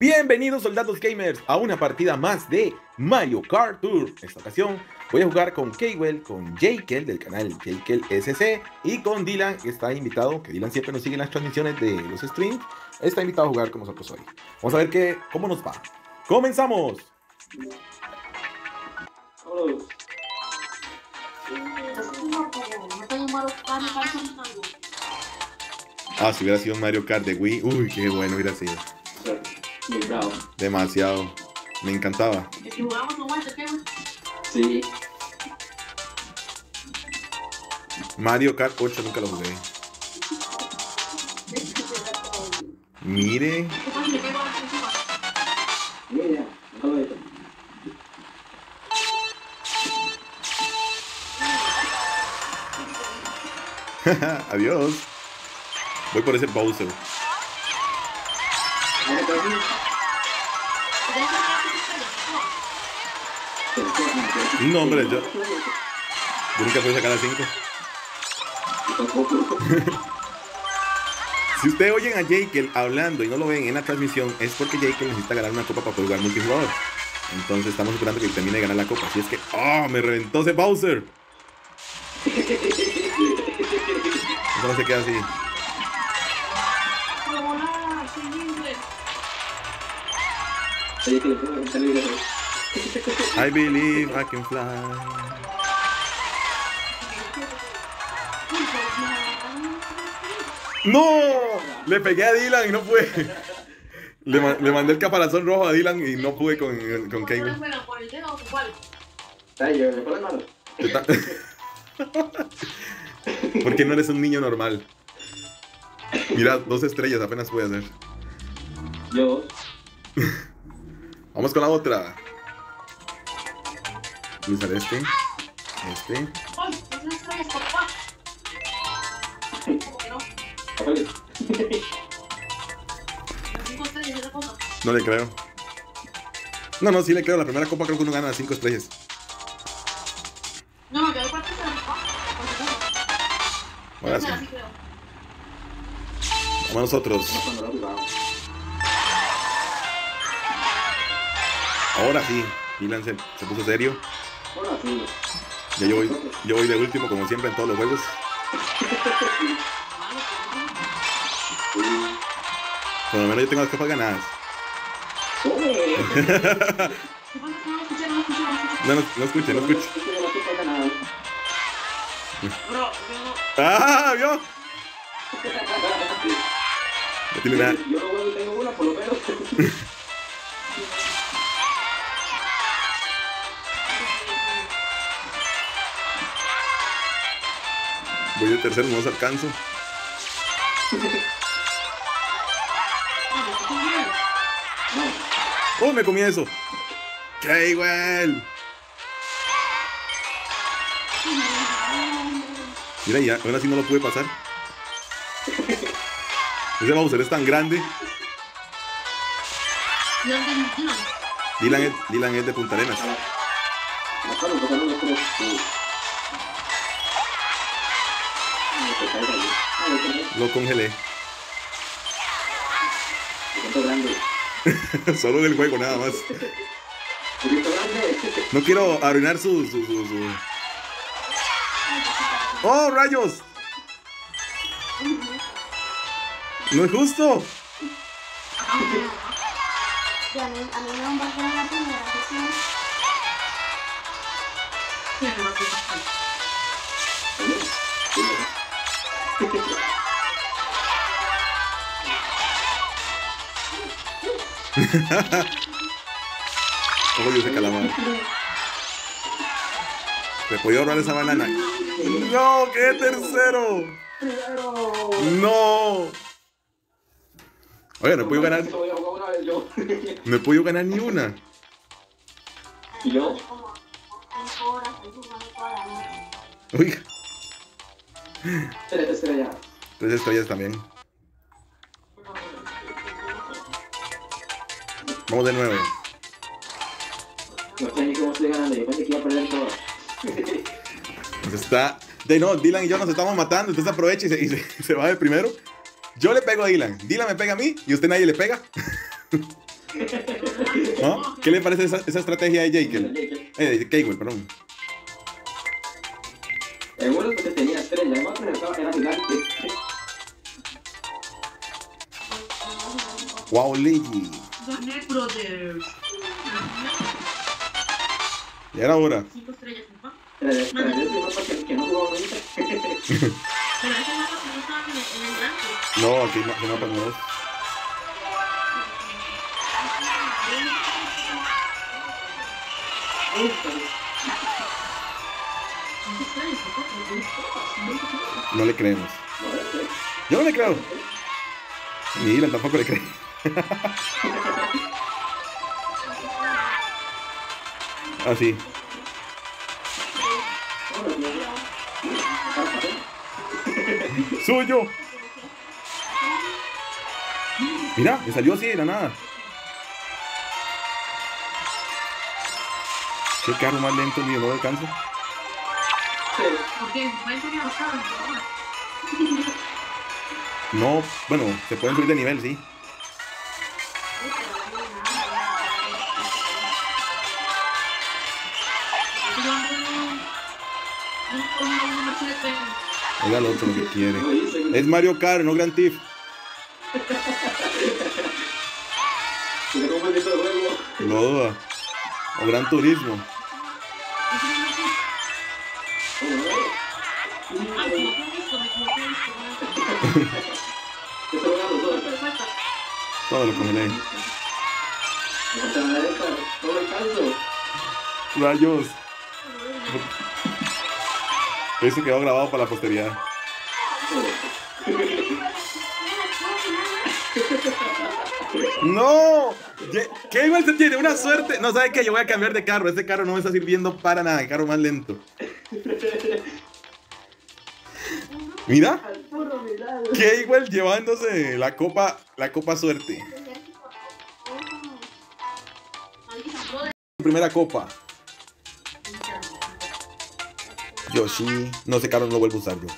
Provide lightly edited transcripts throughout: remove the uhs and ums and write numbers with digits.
Bienvenidos soldados gamers a una partida más de Mario Kart Tour. En esta ocasión voy a jugar con Keywell, con Jekyll del canal Jekyll SC y con Dylan, que está invitado, que Dylan siempre nos sigue en las transmisiones de los streams. Está invitado a jugar con nosotros hoy. Vamos a ver cómo nos va. ¡Comenzamos! Ah, si hubiera sido Mario Kart de Wii, uy, qué bueno hubiera sido. Muy bravo. Demasiado. Me encantaba. Sí. Mario Kart 8 nunca lo jugué. Mire. Mira, no lo veo. Adiós. Voy por ese Bowser. No, hombre, yo nunca pude sacar a 5. Si ustedes oyen a Jekyll hablando y no lo ven en la transmisión, es porque Jekyll necesita ganar una copa para poder jugar multijugador. Entonces estamos esperando que termine de ganar la copa. Así es que, ¡oh! Me reventó ese Bowser. Eso no se queda así. I believe I can fly. ¡No! Le pegué a Dylan y no pude. Le mandé el caparazón rojo a Dylan y no pude con Keywell. Porque no eres un niño normal. Mira, 2 estrellas apenas pude hacer. Yo. Vamos con la otra. Voy a usar este. No le creo. No, sí le creo. La primera copa creo que uno gana 5 estrellas. No, te doy parte de la copa. Ahora sí. Vamos nosotros. Ahora sí. Dylan se puso serio. Ahora sí. Ya yo voy de último, como siempre en todos los juegos. Por lo menos yo tengo las copas ganadas. No escuche. ¡Ah! ¿Vio? No tiene nada. Yo no vuelvo y tengo una por lo menos. Voy de tercero, no los alcanzo. ¡Oh, me comí eso! ¡Keywell! Mira, ya, ahora sí no lo pude pasar. Ese Bowser es tan grande. Dylan es de Punta Arenas. Lo congelé. Solo del juego, nada más. No quiero arruinar su... ¡Oh, rayos! ¡No es justo! A mí no me va a quedar la primera sesión. Oye, ese calamar. ¿Me podía ahorrar esa banana? ¡No! ¡Qué tercero! ¡No! Oye, no he podido ganar. No he podido ganar ni una. ¿Y yo? Oiga. 3 estrellas. 3 estrellas también. Vamos de nuevo. No sé ni cómo estoy ganando. Yo pensé que iba a perder todo. Pues está... No, Dylan y yo nos estamos matando. Entonces aprovecha y se va de primero. Yo le pego a Dylan. Dylan me pega a mí y usted nadie le pega. ¿Ah? ¿Qué le parece esa estrategia de Jekyll? De Keywell, perdón. El uno porque tenía estrella, el otro era gigante. Wow, Luigi. Gané, brothers. Y era hora. 5 estrellas, papá. Pero ese mapa que no jugaba nunca. Pero ese mapa que no estaba en el ranking. No, aquí no mapas nuevos. No le creemos. Yo no le creo. Ni Dylan tampoco le cree. Así. ¡Suyo! Mira, me salió así de la nada. Qué carro más lento, mío, no alcanzo. ¿Por qué? ¿Pueden subir a los carros? No, bueno, se pueden subir de nivel, sí. Oiga el otro lo que quiere. Es Mario Kart, no Grand Theft. Lo duda. O Gran Turismo. Todo lo congelé. Rayos. Eso quedó grabado para la posteridad. ¡No! ¿Qué igual se tiene? Una suerte. No, ¿sabe qué? Yo voy a cambiar de carro. Este carro no me está sirviendo para nada. El carro más lento. Mira. ¿Qué igual llevándose la copa suerte? Primera copa. Yoshi. No, ese carro no lo vuelvo a usar yo.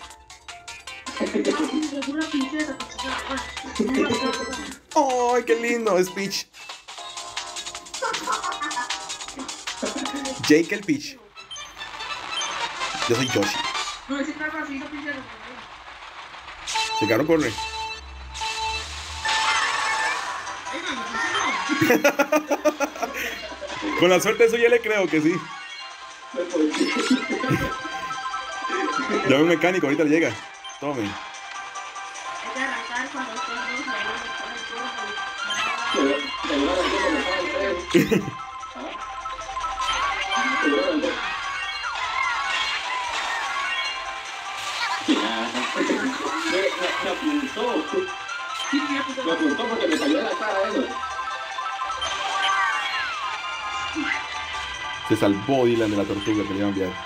¡Ay, qué lindo! Es Peach. Jake el Peach. Yo soy Yoshi. No, ese carro así no piensa. Ese carro corre. Con la suerte suya le creo que sí. Ya un mecánico, ahorita le llega. Tome. Hay que arrancar cuando estés Me apuntó porque me salió en la cara eso. Se salvó Dylan de la tortuga que le iba a enviar.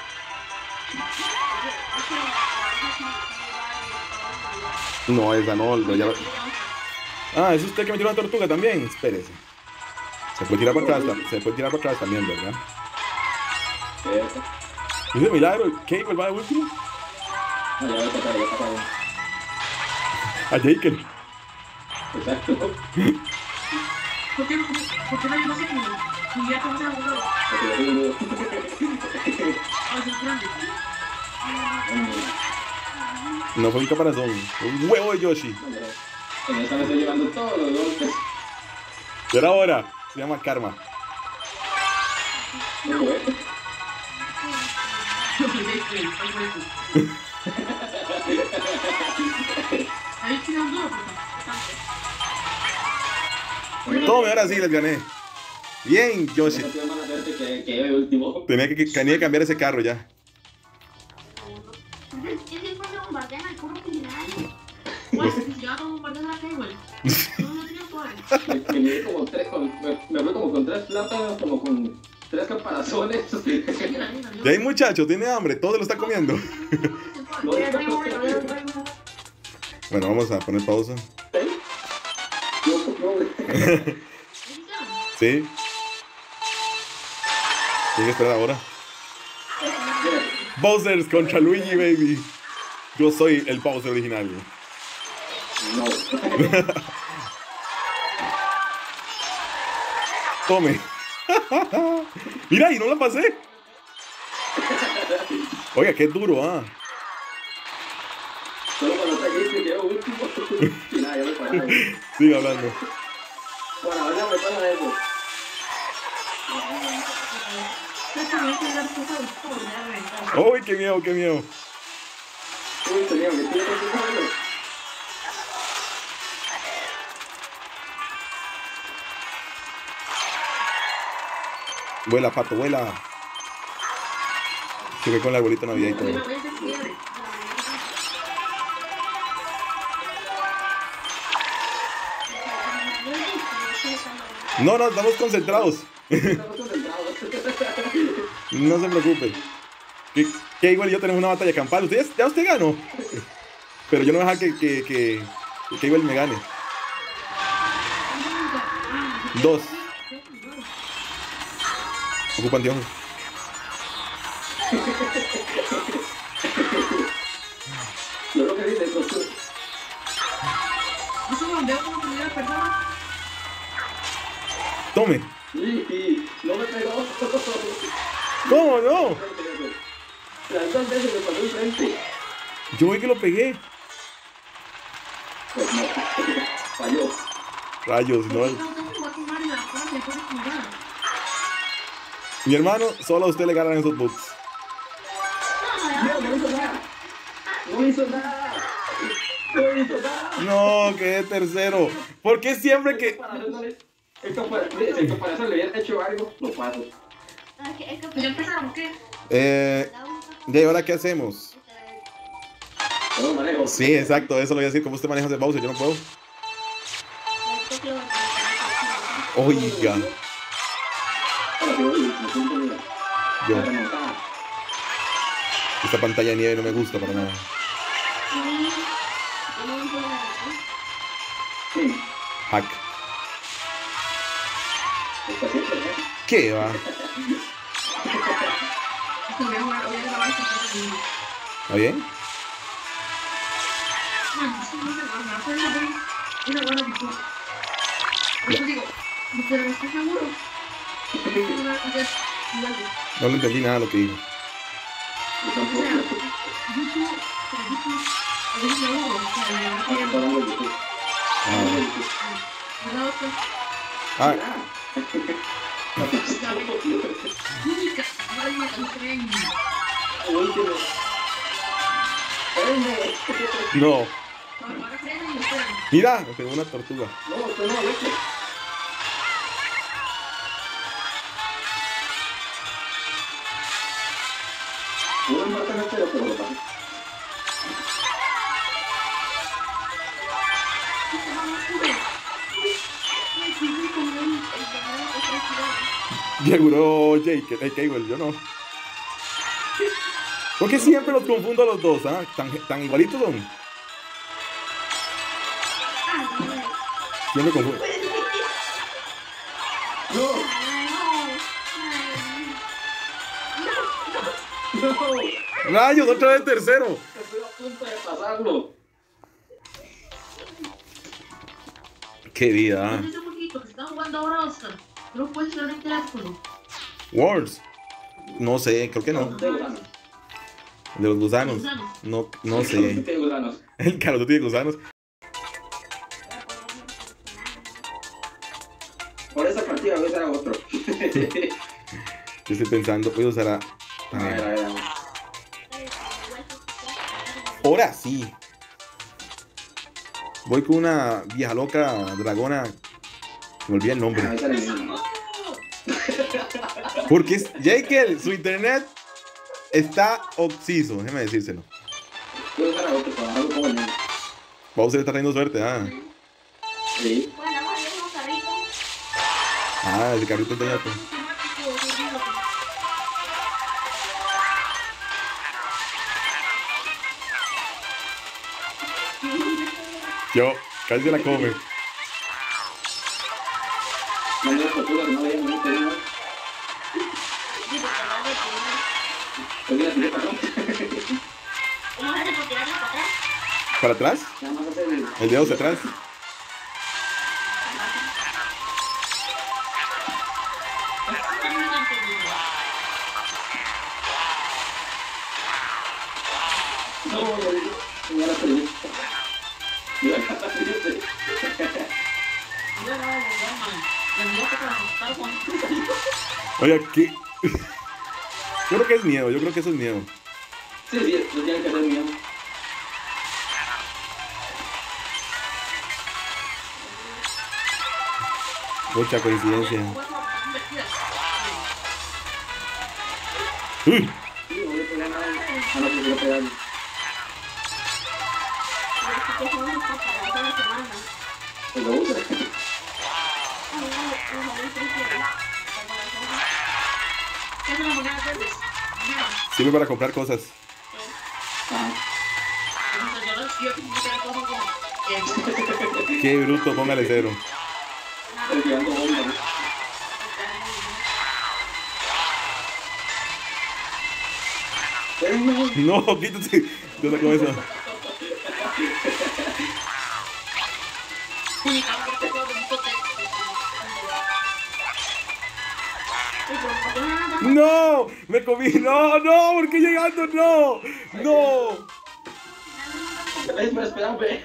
No, esa no, ya... Ah, ¿es usted que metió una tortuga también? Espérese. Se puede tirar para atrás, también, ¿verdad? ¿Es de milagro? ¿Qué? ¿Cuál va de último? No, ya voy a tocar. A Jekyll. Exacto. ¿Por qué no sé cómo? Ya cómo se la jugó. Es grande. No fue un caparazón, fue un huevo de Yoshi. En esta me estoy llevando todos los golpes. Y ahora, se llama Karma. Muy bueno. Ahí tiene un duro, Tome, ahora sí les gané. Bien, Yoshi. Que yo de último. Tenía que cambiar ese carro ya. Pues, si ya no bombardeas a Keywell. No tenía poder. Me fue como con 3 plátanos, como con 3 caparazones. Ya hay muchacho, tiene hambre, todo lo está comiendo. Bueno, vamos a poner pausa. Sí. Tiene que esperar ahora. Bowsers contra Luigi, baby. Yo soy el Bowser original. No. Tome. Mira, y no la pasé. Oiga, qué duro, ah. Solo cuando está aquí se quedó último. Y nada, ya me paré. Sigue hablando. Bueno, ahora me pasa eso. Uy, qué miedo, qué miedo. Uy, señor, me estoy preocupando. Vuela, pato, vuela. Se ve con la arbolito de Navidad y todo. No, no, estamos concentrados. Estamos concentrados. No se preocupe. Que igual y yo tenemos una batalla campal. Ya usted ganó. Pero yo no voy a dejar que igual me gane. 2. Ocupan Dios. Yo lo que dice es que Tome. sí, no me pegó. ¿Cómo no? Las 2 veces me pasó enfrente. Yo vi que lo pegué. Pues no, falló. Rayos, no. Mi hermano, solo a usted le ganan esos bugs. No hizo nada. No hizo nada. No hizo nada. No, quedé tercero. ¿Por qué siempre que...? Esto para eso le hubiera hecho algo, lo paso. ¿Ya empezaron qué? ¿Y ahora qué hacemos? Yo lo manejo. Sí, exacto, eso lo voy a decir. ¿Cómo usted maneja ese Bowser? Yo no puedo. Oiga. Ahora te voy, me siento mira. Yo. La remontada. Esta pantalla de nieve no me gusta para nada. Sí, Hack. está siempre, ¿eh? ¿Qué va? Voy a grabar esta parte de ¿Está bien? una buena actitud. Por eso digo, pero ¿estás seguro? No le entendí nada de lo que dijo. Yo tampoco. Está hablando de YouTube. Ah, Último. no. Mira, me pegó una tortuga. No, usted no, Alex. Uno mata en el pelo, pero lo pasa. Llegó Jake, Cable, yo no. ¿Por qué siempre los confundo a los dos? ¿Ah? ¿Tan igualitos son? Siempre confundo. No, no, ¡Rayos! ¡Otra vez tercero! estoy a punto de pasarlo. ¡Qué vida! Hace poquito que están jugando ahora, Oscar. No lo puedes ver en teléfono. Words. No sé, creo que no. De gusanos. De los gusanos. No sé. De gusanos. El Call of Duty de gusanos. Por esa partida voy a usar a otro. Yo estoy pensando, voy a usar a... A ver. Ahora sí. Voy con una vieja loca dragona. Me olvidé el nombre. A ver, sale el mismo. Porque Jekyll, su internet está oxiso, déjeme decírselo. Voy a usar a otro para algo como el mismo. Bowser está trayendo suerte, ah. Sí. Bueno, vamos a ir a un carrito. Ah, el carrito está yato. Yo, casi se la come. No me das tortuga que no veía mucho, ¿no? Pues mira, tiré para atrás. ¿Cómo haces por tirarlo para atrás? ¿Para atrás? Nada más hacer el... El dedo hacia atrás. Yo acá triste. Yo no, man. Tendría que transportar con... Oiga, ¿qué? Yo creo que es miedo, yo creo que eso es miedo. Sí, no tienen que ser miedo. Mucha coincidencia. Uy, Sí, no le pegué nada. A no ser que le pegan. Yo sé que son estas para toda la semana. Pues lo usa. A mí me salen 3 euros. ¿Qué es una moneda verdes? Mira. sirve para comprar cosas. Ah. Yo que me quedo como... Qué bruto, póngale 0. Estoy tirando bombas. No, quítate. Yo saco eso. No, me comí. No, no, ¿por qué llegando? No, no. Espérame.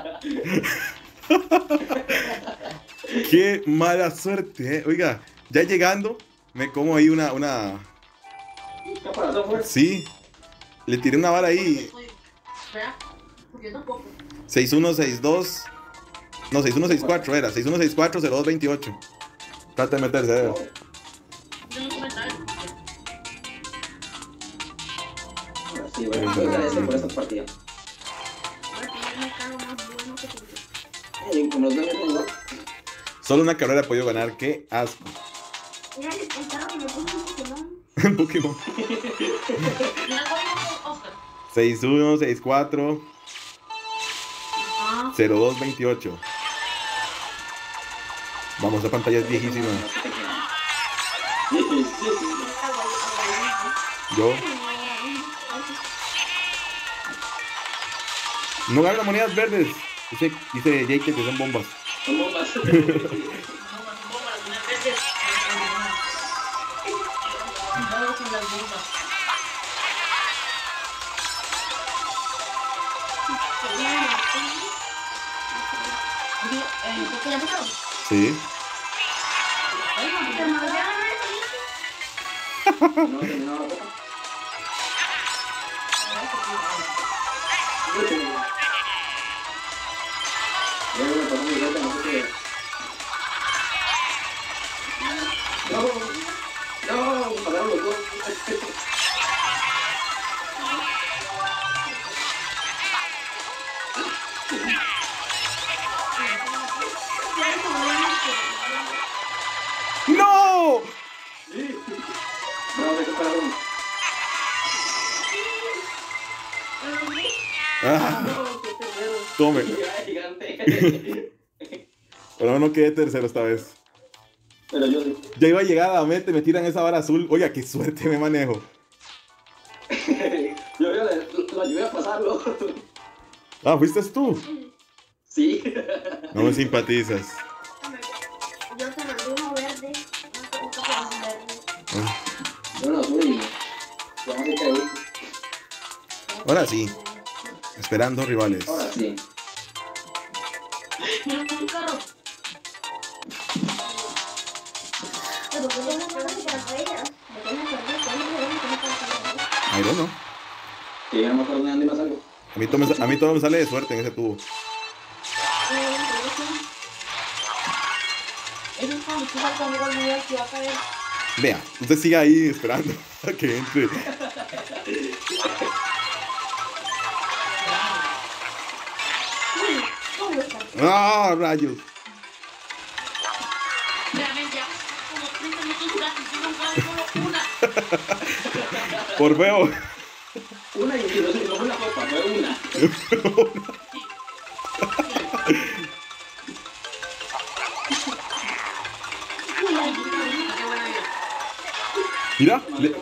Qué mala suerte, Oiga, ya llegando, me como ahí una... Caparazón fuerte. Sí, le tiré una bala ahí. Espera, porque yo tampoco. 6162. No, 6164 era. 6164-0228. Trata de meterse, Yo no comentario. Sí, voy a agradecer por esta partida. Como los demás igual. Solo una carrera he podido ganar. Qué asco. Mira el carro que me puso un Pokémon. Pokémon. Mira el código, Oscar. 6164-0228. Vamos, esa pantalla es viejísima. Yo. No ganan monedas verdes. Dice Jake que son bombas. Son bombas. Sí. No he terminado la copa. Ya me pasó mi vuelta, no sé qué. No, pararon los dos. ¡No! No, me pararon. Ah, No, qué tercero. tome. Gigante. Pero no quedé tercero esta vez. Pero yo sí. Ya iba a llegar a la meta y me tiran esa vara azul. Oiga, qué suerte me manejo. Yo lo ayudé a pasarlo. Ah, ¿fuiste tú? Sí. No me simpatizas. Yo te mandé uno verde. Un Pokémon verde. Ah, Yo no soy. Ya no sé qué. ahora sí. Esperando rivales. Ahora sí. Mira un carro. Pero ¿por qué no me pones las huellas? ¿Me tienes que perder? ¿Cuál es el problema que no puedo hacer? I don't know. Que yo no me acuerdo de dónde más algo. A mí todo me sale de suerte en ese tubo. Eso es cuando tú vas conmigo al nivel que va a caer. Vea, usted siga ahí esperando a que entre. ¿Cómo está? ¡Ah, rayos! Realmente ya como 30 minutos jugando y yo no solo una. Por feo. Una y no fue una copa, fue una. Qué buena vida. Mira,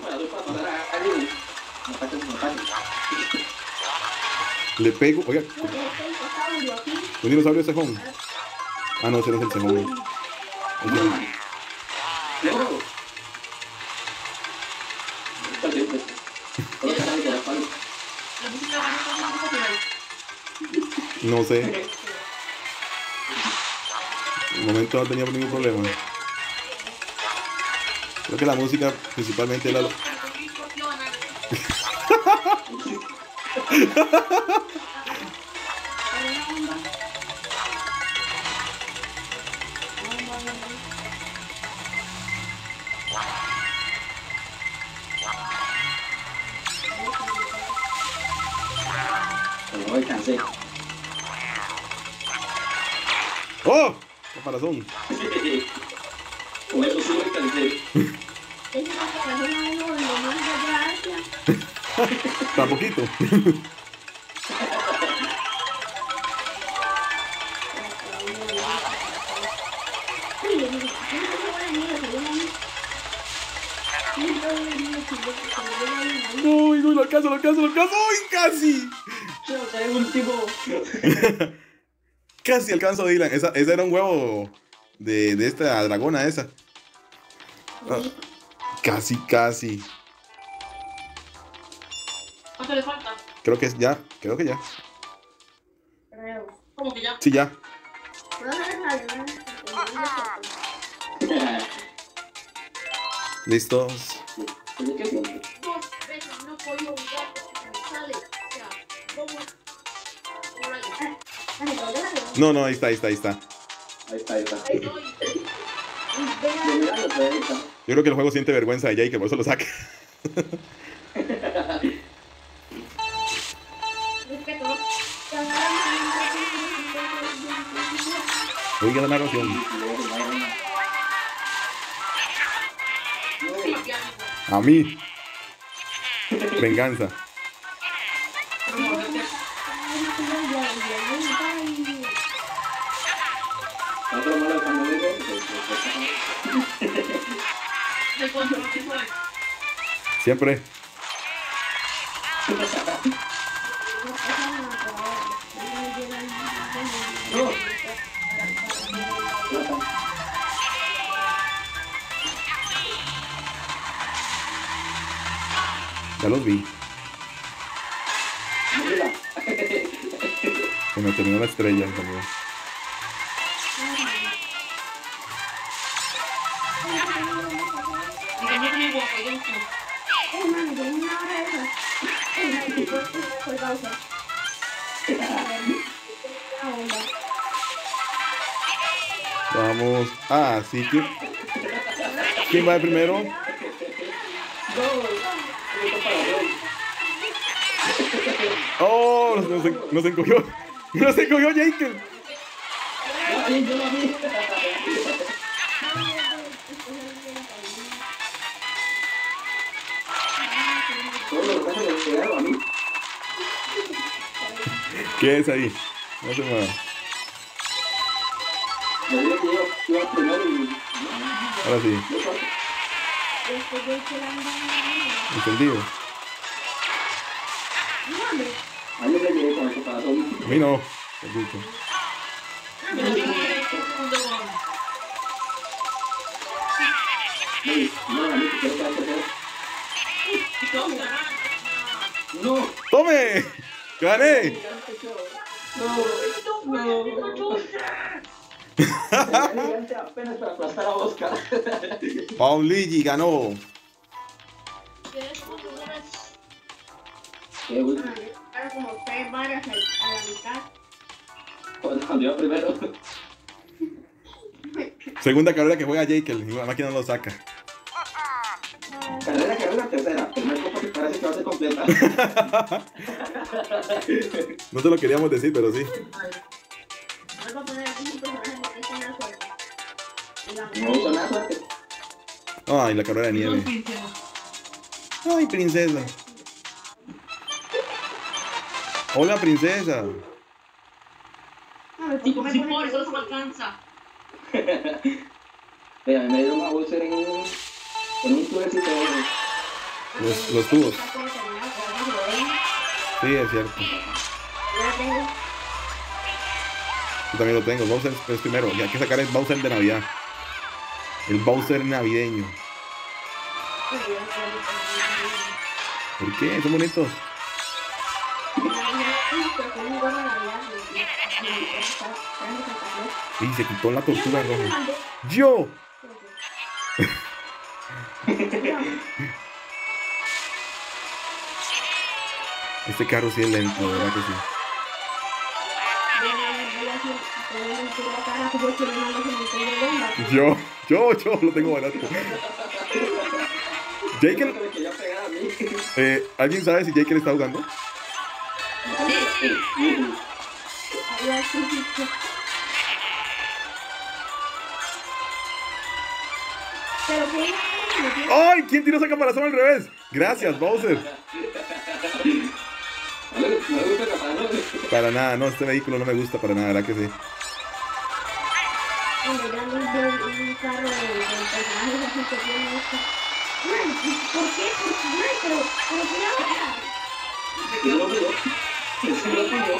le pego. Oiga, un dinosaurio cejón. Ah, no, ese no es el cejón. La música va a ser No sé. En el momento no teníamos ningún problema. Creo que la música principalmente es la... No me cansé. ¡Oh! Caparazón. Con eso sí me cansé. Tan poquito. No, no, lo alcanzo. ¡Uy, casi! Yo soy el último. Casi alcanzo a Dylan. Esa era un huevo de esta dragona esa. Ah, casi. ¿Cuánto le falta? Creo que ya. ¿Cómo que ya? Sí, ya. Listos. ¿Tiene que ser? 2 veces no he podido jugar porque me sale. O sea, ¿cómo? Por ahí. No, ahí está. Ahí está. Ahí estoy. Yo creo que el juego siente vergüenza de Jake, por eso lo saca. Oiga la narración. A mí. Venganza. Siempre. Ya los vi. Se me terminó la estrella también. Vamos. Sí que. ¿Quién va de primero? Oh, nos encogió. Nos encogió Jake. ¿Qué es ahí? No se mueva. Ahora sí. Entendido. A mí no. Bendito. No. ¡Tome! ¡Gané! Apenas para aplastar a Oscar. Pauligi ganó. Qué bueno. Ahora como 3 varas a la mitad. Cuando iba primero. Segunda carrera que juega Jake, la máquina no lo saca. Carrera, tercera. Primer copa que parece que va a ser completa. No te lo queríamos decir, pero sí. Voy a poner aquí un personaje porque es una suerte. No uso nada suerte. Ay, la carrera de nieve. Ay, princesa. Hola, princesa. Sí, por eso no se me alcanza. Mira, me dieron a Bowser en un tubecito. Los tubos. Sí, es cierto. Yo también lo tengo. Bowser es primero. Y hay que sacar el Bowser de Navidad. El Bowser navideño. ¿Por qué? Son bonitos. pero tiene un gorro de Navidad y Y se quitó la tortuga roja. mandé. ¡Yo! Este carro sí es lento, de verdad que sí. Yo lo tengo barato. Jake, Me quería pegar a mí. ¿alguien sabe si Jake está jugando? Pero que ¡Ay! ¿Quién tiró esa caparazón al revés? Gracias, Bowser. No me gusta el caparazón. Para nada, no, este vehículo no me gusta para nada, ¿verdad que sí? hombre, ya no es un carro de personajes así que tiene esto. Man, ¿por qué? Pero ¿qué Yo lo veo. Eso lo tengo.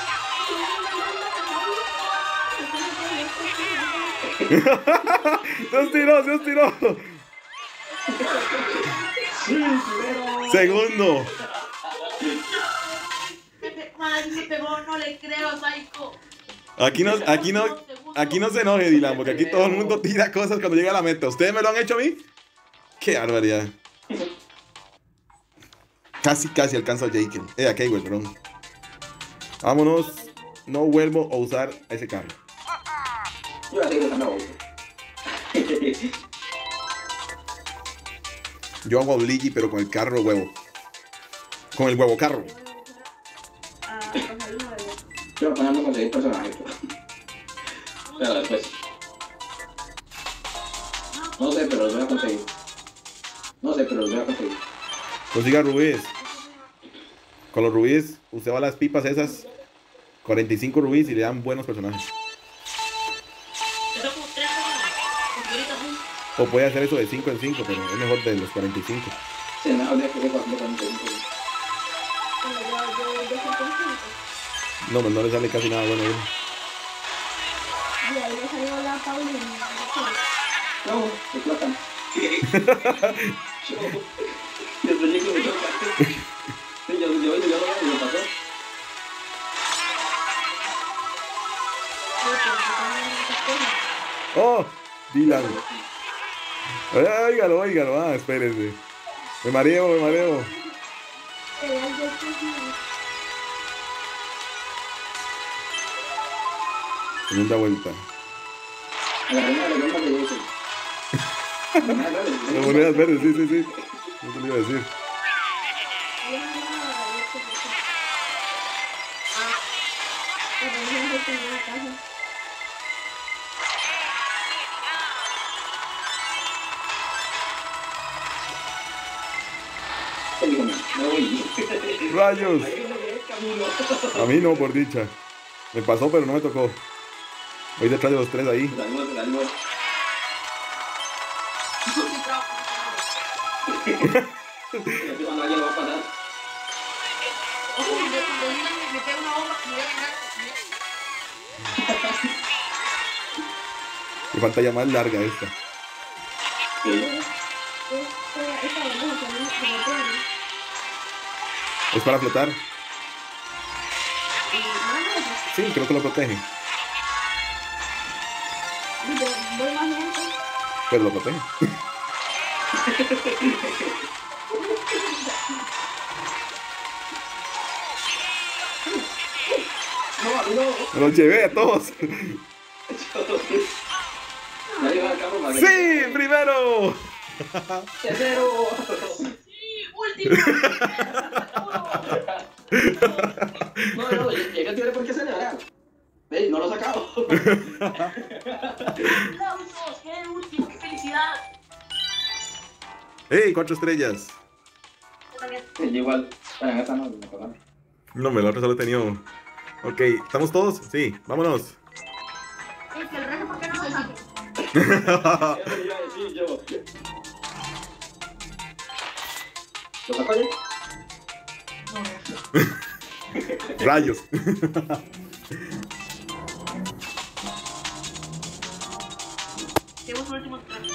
¡Se os tiró! Segundo. Madre, me pegó, no le creo, Psycho. Aquí no se enoje, Dylan, porque aquí todo el mundo tira cosas cuando llega a la meta. ¿Ustedes me lo han hecho a mí? ¡Qué barbaridad! Casi alcanzo a Jake. A Keywell, perdón. Vámonos. No vuelvo a usar ese carro. Yo la tengo también. Yo hago a Luigi, pero con el carro huevo. Con el huevo carro. Yo apenas conseguir personajes. Pero después. No sé, pero los voy a conseguir. Consiga rubíes. Con los rubíes, usted va a las pipas esas. 45 rubíes y le dan buenos personajes. Eso como 3 personas. Porque ahorita sí. O puede hacer eso de 5 en 5, pero es mejor de los 45. Sí, no, de que No, pues no le sale casi nada bueno a uno. Y ahí le salió la Paulina. no, explotan. Y el proyecto me choca. Sí, yo lo pasó. ¡Oh! Dylan. Óigalo, espérese. Me mareo. Segunda vuelta. Las monedas verdes, sí. No te lo iba a decir. ¡Rayos! A mí no, por dicha. Me pasó, pero no me tocó. Voy detrás de los tres ahí. Me pega una bomba y me voy a ganar. Mi pantalla más larga esta. ¿Es para flotar? Sí, creo que lo protege. Pero lo protege. Me los llevé a todos. ¡Sí! ¡Primero! ¡Tercero! Sí, último. No, llega a tirar por qué celebrar. Ey, no lo he sacado. ¡Aplausos! ¡Qué último! ¡Qué felicidad! ¡Ey! 4 estrellas. Yo también. Igual. Bueno, esta no, me acuerdo. No, me la otra solo he tenido. Ok, ¿estamos todos? Sí, vámonos. Es que el resto, ¿por qué no lo saco? Eso iba a decir yo. ¿Lo saco yo? Rayos. Tenemos un último traje.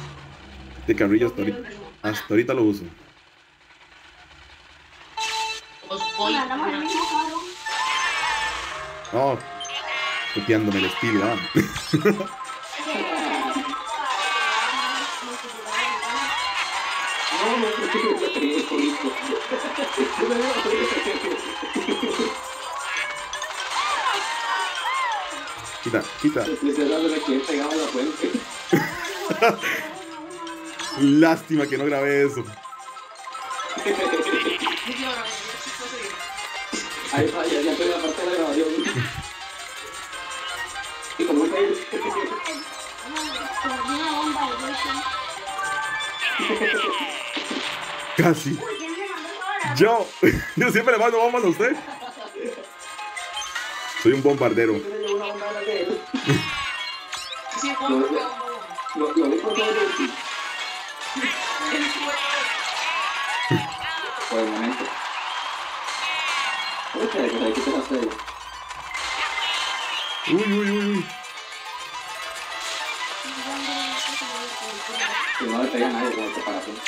De carrillo hasta ahorita lo uso. No, copiándome el estilo, ¿ah? No, no, porque me la pegué solito. Quita, quita. Le estoy dando la que he pegado a la fuente. Lástima que no grabé eso. Ahí falla, ya estoy en la parte de la grabación. Y como un fail. Una bomba de Wilson. Casi. Uy, ¿quién me mandó ahora? Yo siempre le mando bombas a usted. Soy un bombardero. Yo le llevo una bomba a la de él. Sí, ¿cuándo fue? Lo vi por todo el sitio. Por el momento. Uy, que hay que hacer estrella. Uy, uy, uy, uy. Que no le pega a nadie con el preparación.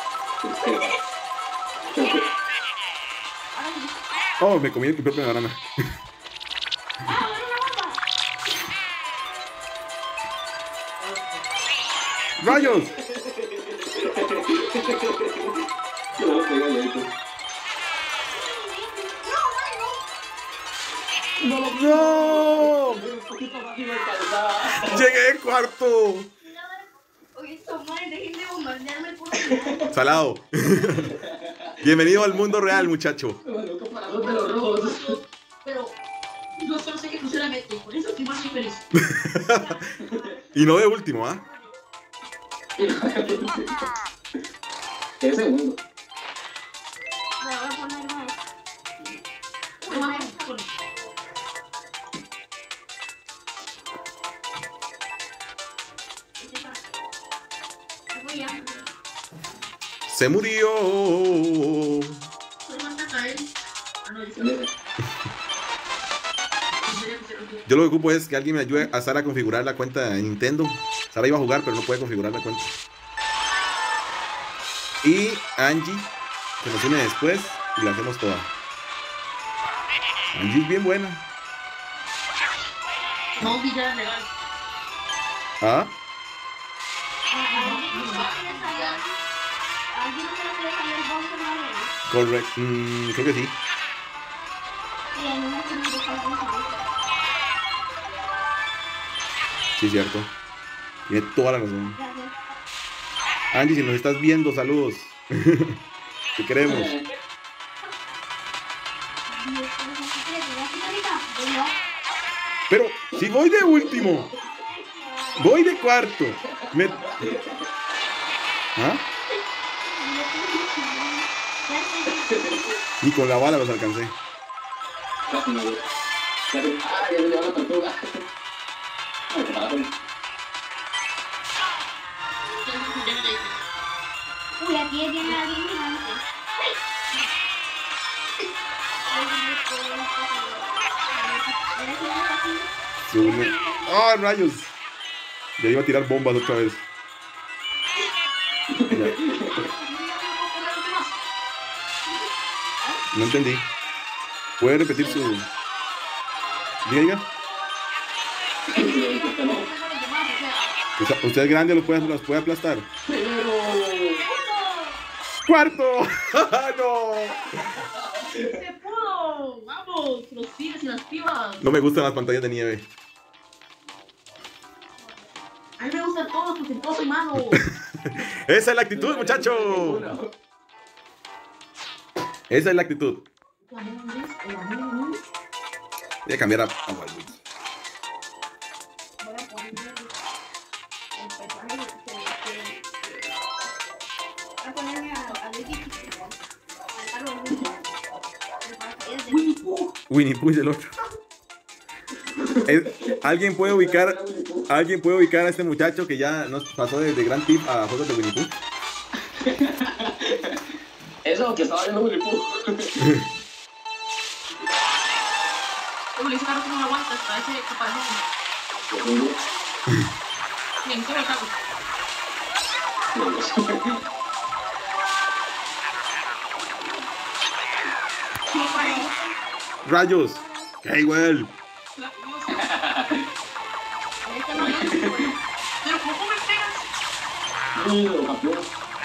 Oh, me comí mi propia banana. ¡Rayos! Que no le pega a Leito. ¡No! Un poquito más y me alcanzaba. ¡Llegué cuarto! Oye, estos manes, dejen de bombardearme el puro. Salado. Bienvenido al mundo real, muchacho. Me mandó caparazón de los rojos. Pero yo solo sé que funciona Metro, por eso estoy más que feliz. Y no de último, ¿ah? ¿Qué segundo? Me voy a poner más. No mames, con- Voy a. Se murió. se manda a caer. Ah, no, dice. Yo lo que ocupo es que alguien me ayude a Sara a configurar la cuenta de Nintendo. Sara iba a jugar, pero no puede configurar la cuenta. Y Angie, que nos une después y la hacemos toda. Angie es bien buena. No, Villa legal. ¿Ah? ¿Alguien no se le quiere salir el bombo, no? Correcto. Creo que sí. Y en una se me deja el bombo. Sí, cierto. Tiene toda la razón. Gracias. Angie, si nos estás viendo, saludos. Te queremos. Pero si voy de último, voy de cuarto. ¿Ah? Ni con la bala los alcancé. Casi no. Casi. Ah, ya me llevó la tortuga. Ay, qué pasa. Uy, aquí viene alguien gigante. ¡Ah, rayos! Ya iba a tirar bombas otra vez. Ya. No entendí. ¿Puede repetir su...? Diga. Usted es grande, los puede aplastar. ¡Cuarto! ¡No! ¡Se pudo! ¡Vamos! Los pibes y las pibas. No me gustan las pantallas de nieve. A mí me gusta todo porque todo soy malo. Esa es la actitud, muchacho. Esa es la actitud. Voy a cambiar a Waluigi. Voy a poner el personaje voy a ponerme a Luigi chiquito. A Carlos Luigi. Winnie Pooh. Winnie Pooh es el otro. ¿Alguien puede ubicar a este muchacho que ya nos pasó de Grand Theft a juegos de Winnie Pooh? Eso que estaba viendo Willy Pooh. Como le hice a no aguanta, a ese caparazón. Bien, ¿qué me cago? Rayos. ¡Qué igual! Este no es, pero ¿cómo me pegas? Miedo, campeón.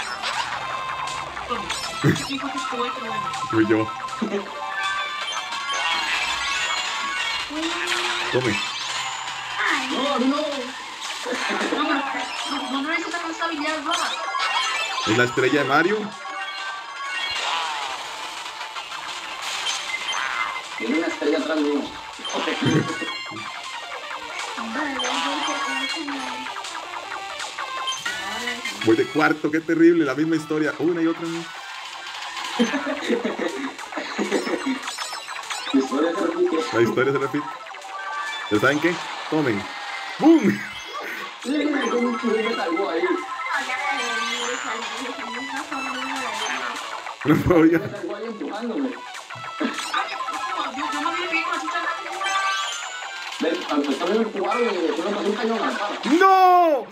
¿Qué hijo que estoy, pero bueno? Fui yo. Tome. Ay, No, no. No necesita tanta habilidad raras. Es la estrella de Mario. Tiene una estrella atrás mío. vale, Voy de cuarto, qué terrible, la misma historia. Una y otra. ¿No? La historia se repite. La historia se repite. ¿Pero saben qué? Tomen. ¡Bum! Mira, como un Metal Boy ahí. No podía. Metal Boy empujándome. Yo no vi bien con la chucha. Ven, aunque también me empujaron y después me pasó un cañón a la cara. ¡No!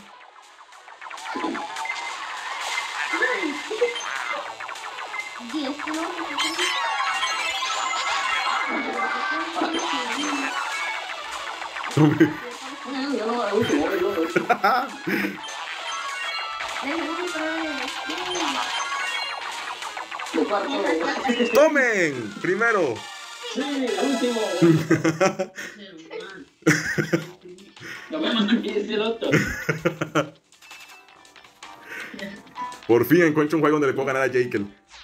Tome. Ya no me gusta, yo. Lo parto. ¡Tomen! Primero. Sí, último. No me mandan que es el otro. Por fin encuentro un juego donde le puedo ganar a Jekyll.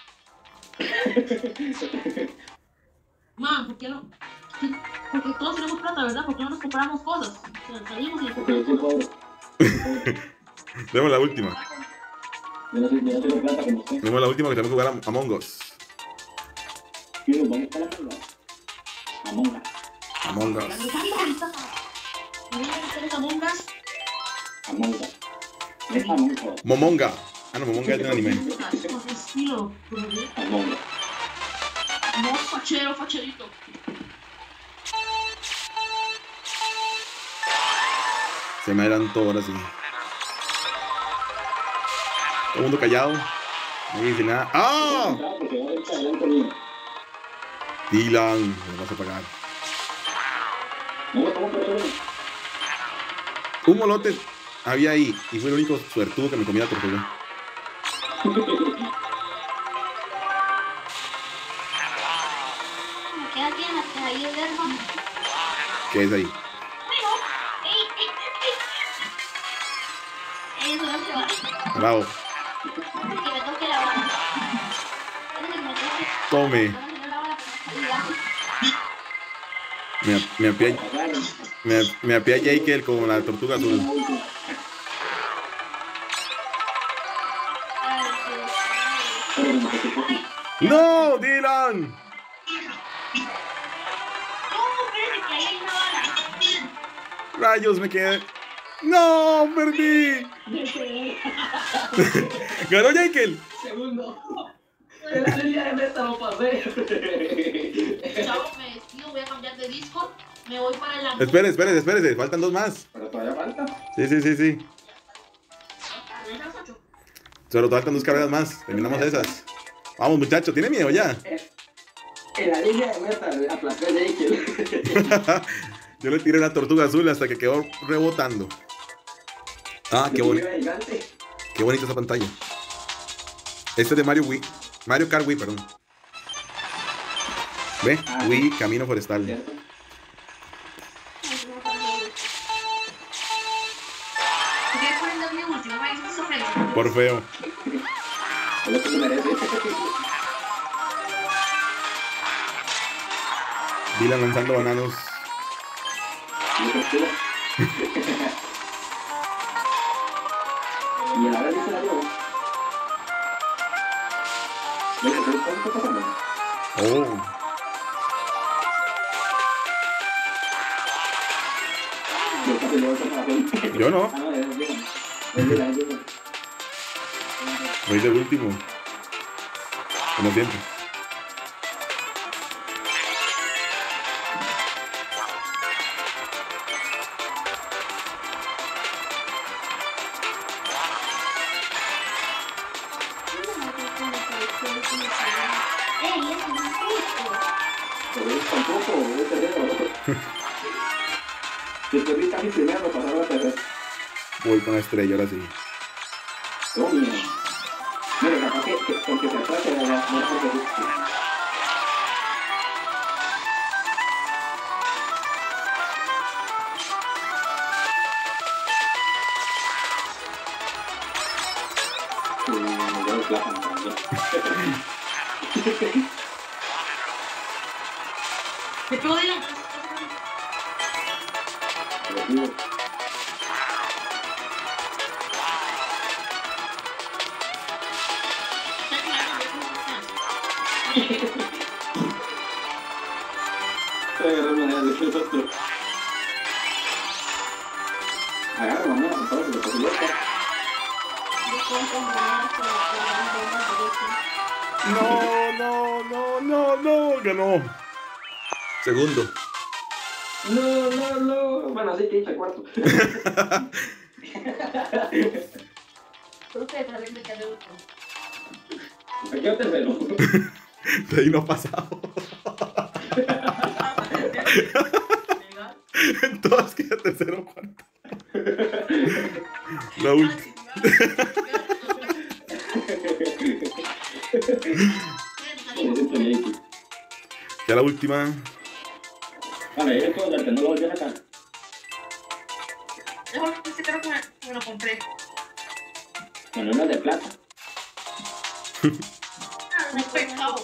Man, ¿por qué no? Porque todos tenemos plata, ¿verdad? ¿Por qué no nos compramos cosas? O sea, salimos y... Porque yo soy pobre. Demos la última. Yo no tengo plata como usted. Demos la última que tenemos que jugar a Among Us. Quiero, ¿dónde está la mierda? Among Us. Among Us. Among Us. Es Among Us. Momonga. Ah, no, Momonga es de un anime. Estilo, Among Us. no fachero, facherito. Se me adelantó ahora sí. Todo el mundo callado. No dice nada. ¡Ah! Porque va a estar adelante mío. Dylan, me vas a pagar. No, ¿cómo que no? Un molote había ahí y fue el único suertudo que me comía la tortuga. ¿Qué es ahí? Bravo. Tome. Me apía Jekyll con la tortuga azul. ¡No, Dylan! Rayos, me quedé. ¡No! ¡Perdí! ¡Ganó Jekyll! Segundo. En la línea de meta lo pasé. Chavo, me despido, voy a cambiar de disco. Me voy para el... Espérese. Faltan dos más. Pero todavía falta. Sí. Solo faltan dos carreras más. Terminamos esas. Vamos, muchachos. ¿Tiene miedo ya? En la línea de meta aplasté a Jekyll. Yo le tiré la tortuga azul hasta que quedó rebotando. Ah, qué bonito. Qué bonita esa pantalla. Este es de Mario Wii. Mario Kart Wii, perdón. ¿Ve? Wii, camino forestal. ¿Cierto? ¿Qué ponen de mi último? ¿Me dices eso, Félix? Por feo. Es lo que se merece. Dylan lanzando bananos. Y a la vez dice la llevo. ¿Qué está pasando? Oh. Yo no. Ah, no, es bien. Voy de último. Como siempre. Pero es tampoco, es terreno. Después de casi primero me pasaron la tercera. Voy con la estrella, ahora sí. Oh, mira. Mira, capaz que con que se atrase no se preocupe. Me pego de la... Agarra la mano, por favor, que lo posible. No, ganó. Segundo. No. Bueno, así que hice cuarto. Ustedes saben que de otro. Aquí yo tercero. De ahí no ha pasado. En todas queda tercero o cuarto. La última. Ya la última. Vale, esto es que no lo volví a sacar. Ese carro que me lo compré. Bueno, uno de plata. Un pecado.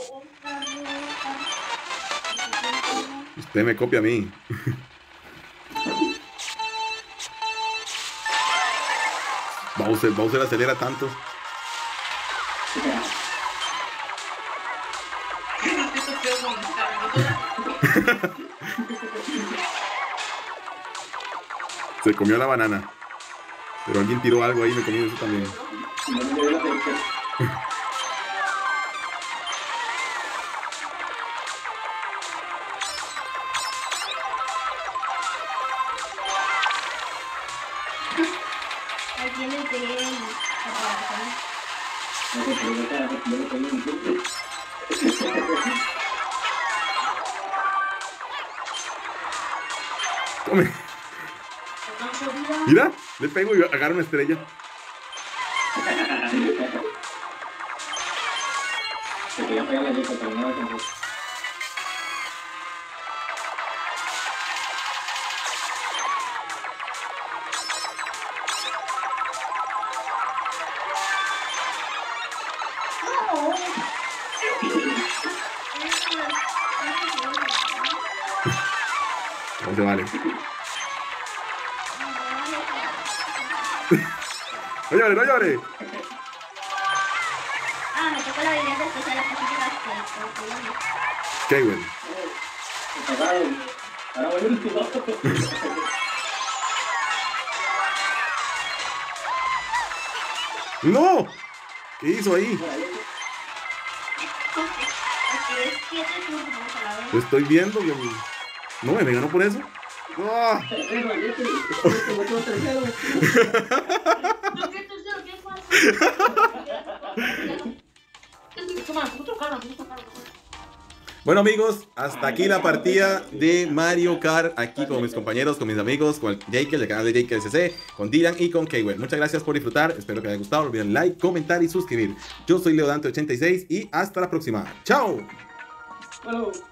Usted me copia a mí. Bowser acelera tanto. Se comió la banana. Pero alguien tiró algo ahí y me comí eso también. No me dio la tercera. Aquí le pegué el aparato. No sé, pero yo lo tengo en el Tome. Mira, le pego y agarro una estrella. Se quería pegar la yeta, pero no la alcanzó. No se vale. No llore, no llore. Ah, me tocó la habilidad especial a Qué bueno. Me pagaron. Ahora voy último. ¡No! ¿Qué hizo ahí? Lo estoy viendo. No, me ganó por eso. ¡Ah! Tercero, Jesse. Como todo tercero. No, ¿qué tercero? ¿Qué pasa? Otro carro. Bueno amigos, hasta aquí la partida de Mario Kart, aquí con mis compañeros, con mis amigos, con el Jaykel del canal de Jaykel SC, con Dylan y con Keywell. Muchas gracias por disfrutar, espero que les haya gustado, no olviden like, comentar y suscribir. Yo soy Leodante86 y hasta la próxima. ¡Chao! Bueno.